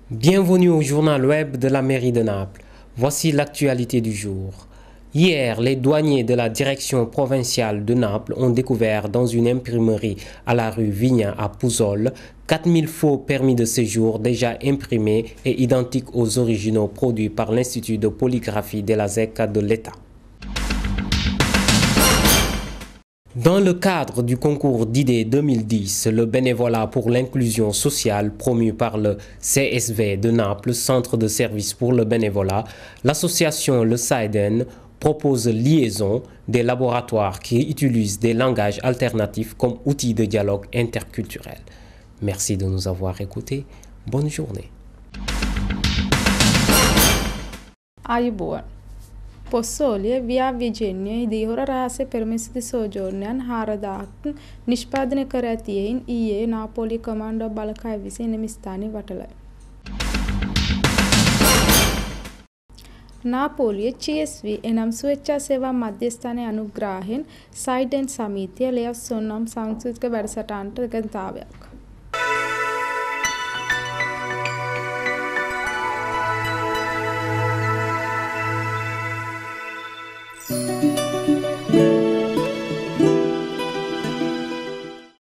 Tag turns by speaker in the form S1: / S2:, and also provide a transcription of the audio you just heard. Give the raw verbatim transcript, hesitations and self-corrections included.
S1: Bienvenue au journal web de la mairie de Naples. Voici l'actualité du jour. Hier, les douaniers de la direction provinciale de Naples ont découvert dans une imprimerie à la rue Vigna à Pouzol quatre mille faux permis de séjour déjà imprimés et identiques aux originaux produits par l'Institut de polygraphie de la Z E C A de l'État. Dans le cadre du concours d'idées deux mille dix, le bénévolat pour l'inclusion sociale promu par le C S V de Naples, Centre de services pour le bénévolat, l'association Le Saiden propose liaison des laboratoires qui utilisent des langages alternatifs comme outil de dialogue interculturel. Merci de nous avoir écoutés. Bonne journée.
S2: ආයුබෝවන් පොස්සෝලිය වියා විජෙන්නිය ඉදිහොර රහසේ පෙරමිසිති සෝජෝර්ණයන් හාරදාහක් නිෂ්පාදනය කර ඇතියෙන් ඊයේ නාපෝලි කමාන්ඩෝ බලකාය විසින් එම ස්ථානයේ වටලයි. නාපෝලිය C S V එනම් ස්වේච්ඡා සේවා මධ්‍යස්ථානයේ අනුග්‍රහයෙන් සයිඩෙන් සමිතිය ලෙව්සොන් නම් සංස්කෘතික වැඩසටහනට එකඟතාවයක්